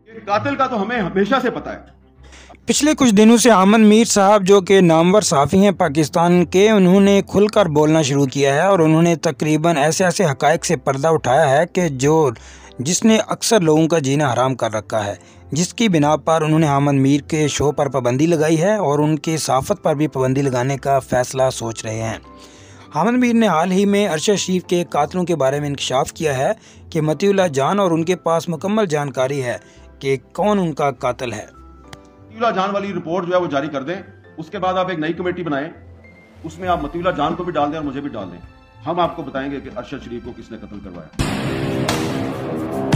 कातिल का तो हमें हमेशा से पता है। पिछले कुछ दिनों से अहमद मीर साहब जो कि नामवर सहाफ़ी हैं पाकिस्तान के, उन्होंने खुलकर बोलना शुरू किया है और उन्होंने तकरीबन ऐसे ऐसे हक़ाइक़ से पर्दा उठाया है कि जिसने अक्सर लोगों का जीना हराम कर रखा है, जिसकी बिना पर उन्होंने अहमद मीर के शो पर पाबंदी लगाई है और उनकी सहाफ़त पर भी पाबंदी लगाने का फ़ैसला सोच रहे हैं। अहमद मीर ने हाल ही में अरशद शरीफ के कातलों के बारे में इंकशाफ किया है कि मतीउल्लाह जान, और उनके पास मुकम्मल जानकारी है कि कौन उनका कातिल है। मतीउल्लाह जान वाली रिपोर्ट जो है वो जारी कर दें, उसके बाद आप एक नई कमेटी बनाएं, उसमें आप मतीउल्लाह जान को भी डाल दें और मुझे भी डाल दें। हम आपको बताएंगे कि अरशद शरीफ को किसने कत्ल करवाया।